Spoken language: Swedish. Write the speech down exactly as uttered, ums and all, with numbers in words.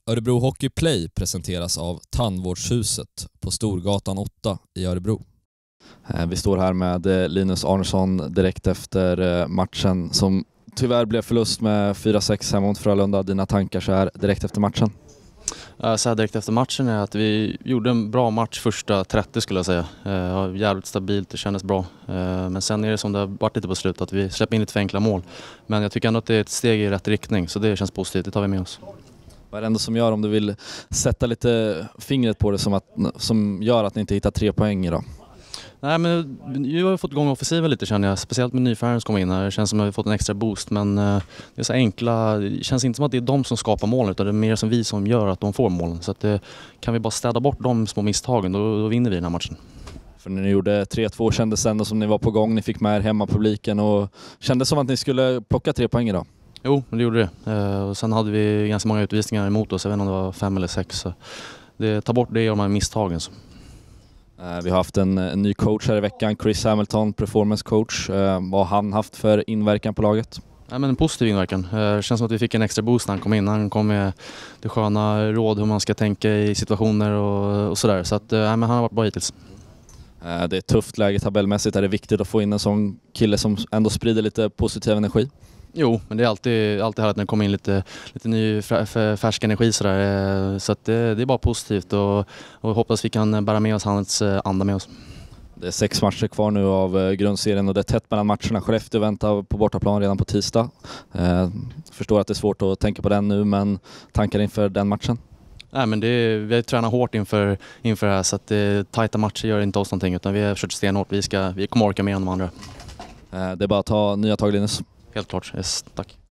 Örebro Hockey Play presenteras av Tandvårdshuset på Storgatan åtta i Örebro. Vi står här med Linus Arnesson direkt efter matchen som tyvärr blev förlust med fyra sex hemma mot Frölunda. Dina tankar så här direkt efter matchen? Så här direkt efter matchen är att vi gjorde en bra match första trettio skulle jag säga. Uh, jävligt stabilt, det kändes bra. Uh, men sen är det som det har varit lite på slutet att vi släpper in lite för enkla mål. Men jag tycker ändå att det är ett steg i rätt riktning så det känns positivt, det tar vi med oss. Vad är det ändå som gör, om du vill sätta lite fingret på det, som, att, som gör att ni inte hittar tre poäng idag? Nej, men vi har fått igång offensiven lite känner jag, speciellt med nyfärgen som kom in här. Det känns som att vi har fått en extra boost, men uh, det är så enkla, det känns inte som att det är de som skapar målen utan det är mer som vi som gör att de får målen. Så att, uh, kan vi bara städa bort de små misstagen, då, då vinner vi den här matchen. För när ni gjorde tre två kändes det ändå som ni var på gång, ni fick med er hemmapubliken och kändes som att ni skulle plocka tre poäng idag. Jo, det gjorde det. Uh, och sen hade vi ganska många utvisningar emot oss, jag vet inte om det var fem eller sex. Så det, ta bort det och de här misstagen. Så. Vi har haft en, en ny coach här i veckan, Chris Hamilton, performance coach. Vad har han haft för inverkan på laget? Ja, men en positiv inverkan. Det känns som att vi fick en extra boost när han kom in. Han kom med det sköna råd hur man ska tänka i situationer och, och sådär. Så att, ja, men han har varit bra hittills. Det är ett tufft läge tabellmässigt. Är det viktigt att få in en sån kille som ändå sprider lite positiv energi? Jo, men det är alltid, alltid härligt när det kommer in lite, lite ny färsk energi sådär. Så att det, det är bara positivt och, och hoppas vi kan bära med oss hans anda med oss. Det är sex matcher kvar nu av grundserien och det är tätt mellan matcherna. Skellefteå väntar på bortaplan redan på tisdag. Eh, förstår att det är svårt att tänka på den nu, men tankar inför den matchen? Nej, men det, vi tränar hårt inför, inför det här så att det, tajta matcher gör inte oss någonting utan vi har kört stenhårt. Vi, ska, vi kommer orka med än de andra. Eh, det är bara att ta nya tag, Linus. Helt klart, yes, tack.